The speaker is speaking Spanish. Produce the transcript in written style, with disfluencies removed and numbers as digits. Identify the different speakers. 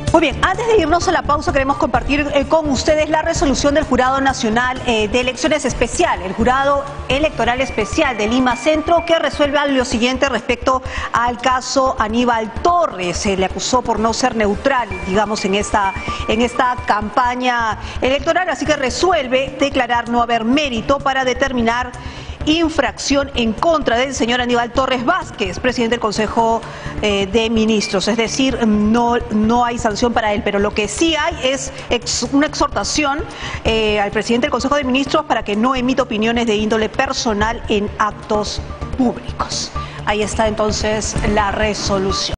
Speaker 1: Muy bien, antes de irnos a la pausa queremos compartir con ustedes la resolución del Jurado Nacional de Elecciones Especial, el Jurado Electoral Especial de Lima Centro, que resuelve lo siguiente respecto al caso Aníbal Torres. Se le acusó por no ser neutral, digamos, en esta campaña electoral, así que resuelve declarar no haber mérito para determinar infracción en contra del señor Aníbal Torres Vázquez, presidente del Consejo de Ministros. Es decir, no hay sanción para él, pero lo que sí hay es una exhortación al presidente del Consejo de Ministros para que no emita opiniones de índole personal en actos públicos. Ahí está entonces la resolución.